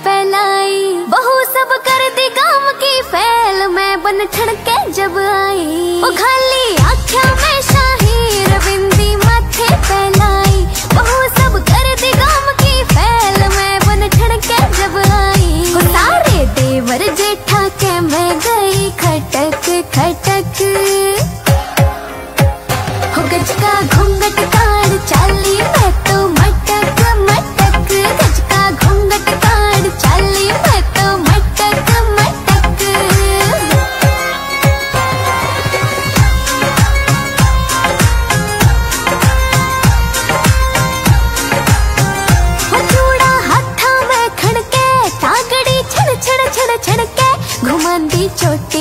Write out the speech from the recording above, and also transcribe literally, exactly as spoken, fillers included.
पहलाई। बहू सब कर दी काम की फैल, मैं बन ठड़के जब आई। ओ खाली आँखों में शाही रविंदी माथे पहलाई। बहू सब कर दी काम की फैल, मैं बन ठड़के जब आई। ओ सारे देवर जेठा के मैं गई खटक खटक। हो गज का घूंघट काढ़ चाली मैं तो मटक मटक। गज का घूंघट काढ़ चाली मैं तो मटक मटक। हो चूड़ा हाथा में खड़के, तागड़ी छड़ छड़ छड़ छड़ के घुमांदी चोटी।